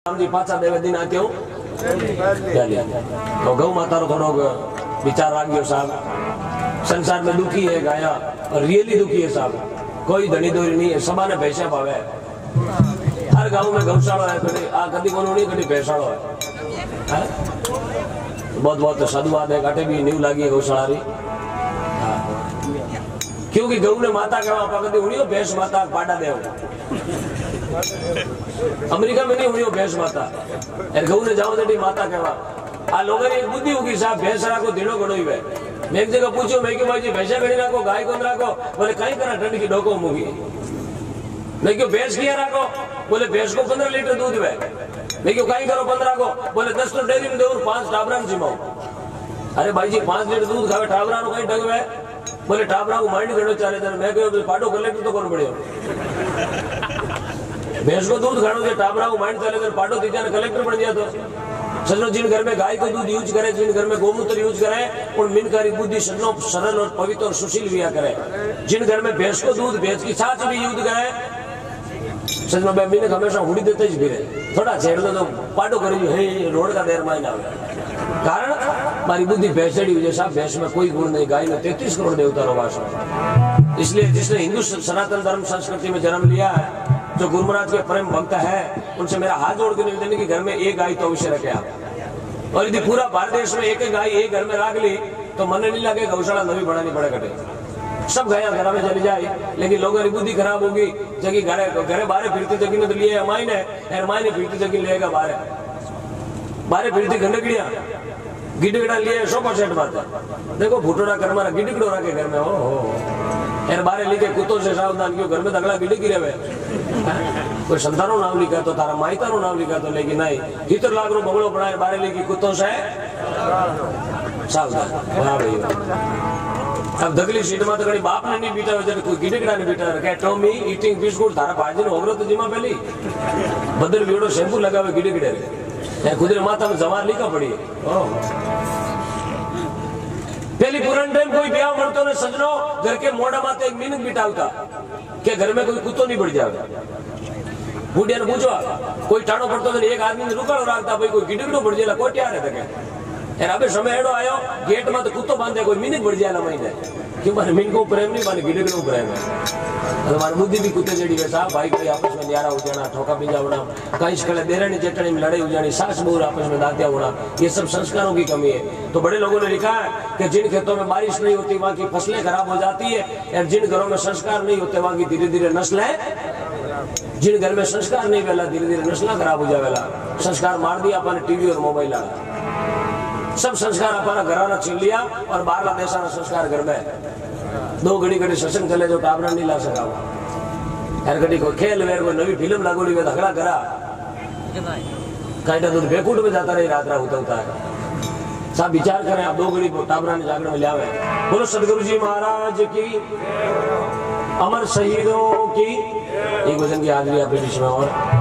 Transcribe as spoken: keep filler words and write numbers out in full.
जी पाचा देवे दिन आते हूँ तो गौ माता थोड़ो विचार राखियो साहब। संसार में दुखी है गाया और रियली दुखी है साहब, कोई धनी दोरी नहीं है, सबाने पैसा भावे। हर गांव में गौशाला है, कभी आ कभी कोनो नहीं कभी पैसाड़ो है। बहुत बहुत साधुवाद है, काटे भी नीव लागी है गौशाला री, क्योंकि गौ ने माता कहवा आपा कभी उड़ियो भैंस माता पाटा देव। अमेरिका में नहीं उड़ियो भैंस माता, यार गौ ने जाओ तो माता कहवा। आ लोगों ने एक बुद्धि होगी साहब, भैंस राखो दिनो घणो ही वे। मैं एक जगह पूछो, मैं क्यों भाई जी भैंसा घड़ी राखो गाय कौन राखो? बोले कहीं करा ठंड की डोको मुगी। मैं क्यों भैंस किया राखो? बोले भैंस को पंद्रह लीटर दूध वे। मैं क्यों कहीं करो पंद्रह को? बोले दस तो डेयरी में दो पांच टाबरा जिमाओ। अरे भाई जी पांच लीटर दूध खावे टाबरा कहीं डगवे? बोले टाबरा को माइंड घड़ो चारे दिन। मैं क्यों पाटो कलेक्टर तो कौन पड़े? भैंस को दूध खानो से टाबरा को माइंड चले दिन पाटो तीजा ने कलेक्टर बन गया। तो सजनो जिन घर में गाय को दूध यूज करे, जिन घर में गोमूत्र यूज करे, उन मिनकारी बुद्धि सजनो सरल और पवित्र और सुशील हुआ करे। जिन घर में भैंस को दूध भैंस की छाछ भी यूज करे, सजनो भाई मिनक हमेशा हुडी देते ही फिरे। थोड़ा छेड़ दो तो पाटो करी है रोड का देर मायना कारण मारी बुद्धि भैंसड़ी हुई। साहब भैंस में कोई गुण नहीं, गाय में तैतीस करोड़ देवता रो वास है। इसलिए जिसने हिंदू सनातन धर्म संस्कृति में जन्म लिया है, जो गुरु महाराज के प्रेम भक्त है, उनसे मेरा हाथ जोड़ के निवेदन कि घर में एक गाय तो अवश्य रखे आप। और यदि पूरा भारत देश में एक गाय एक घर में रख ली तो मन नहीं लगे गौशाला नवी बनानी पड़े कटे। सब गाया घर में चली जाए, लेकिन लोगों की बुद्धि खराब होगी। जगह घरे घरे बाहर फिरती जगह ने तो लिए मायने है, मायने फिरती जगह लेगा बाहर बाहर फिरती गंडकड़िया गिडगड़ा लिए सौ परसेंट बात है। देखो फुटोड़ा कर मारा गिडगड़ो रखे घर में, हो हो यार बारे लिखे कुत्तों से सावधान, क्यों घर में दगड़ा गिडकी रहे। कोई संतानो नाम लिखा तो तारा माइता नो नाम लिखा तो, लेकिन नहीं हितर लाख रो बंगलो बनाए बारे लिखी कुत्तों से सावधान। वाह भाई, अब दगली सीट में तो कहीं बाप ने नहीं बीटा हो, कोई गिडगड़ा नहीं बीटा रखे। टॉमी ईटिंग बिस्कुट तारा भाजी ने होगरो तो जिमा पहली बदल वीडो शैम्पू लगावे गिडगड़े रे खुदरे माथा में जमार लिखा पड़ी। पहली पुराने टाइम कोई ब्याह मरतो ने सजनो घर के मोड़ा माथे एक मिनट बितावता कि घर में कोई कुत्तो नहीं बढ़ जाएगा। बुढ़िया ने पूछो कोई टाणो पड़तो तो एक आदमी ने रुकाड़ो रखता, भाई कोई गिडगड़ो बढ़ जाएगा कोई क्या रहता है। यार अबे समय एडो आयो गेट में तो कुत्तो बांधे कोई मिनट बढ़ जाएगा महीने, क्यों मारे मिन को प्रेम नहीं माने गिडगड़ो प्रेम है। हमारी बुद्धि भी कुत्ते जड़ी है साहब। भाई कोई आपस में न्यारा हो जाना, ठोका पिंजा होना, कहीं कड़े देरानी जेठानी में लड़ाई हो जानी, सास बहू आपस में दांतिया होना, ये सब संस्कारों की कमी है। तो बड़े लोगों ने लिखा है कि जिन खेतों में बारिश नहीं होती वहां की फसलें खराब हो जाती है, और जिन घरों में संस्कार नहीं होते वहां की धीरे धीरे नस्लें, जिन घर में संस्कार नहीं वेला धीरे धीरे नस्ल खराब हो जावेला। संस्कार मार दिया अपने टीवी और मोबाइल, सब संस्कार अपना घराना छीन लिया और बाहर देशा संस्कार घर में। दो घड़ी घड़ी सत्संग चले जो टाबरा नहीं ला सका, हर घड़ी कोई खेल वेर कोई नवी फिल्म लागोड़ी वे झगड़ा करा कहीं तो बेकूट में जाता रही रात रात होता होता है। सब विचार करें आप, दो घड़ी टाबरा ने जागरण में लियावे। बोलो सदगुरु जी महाराज की, अमर शहीदों की। एक वचन की हाजिरी आप में और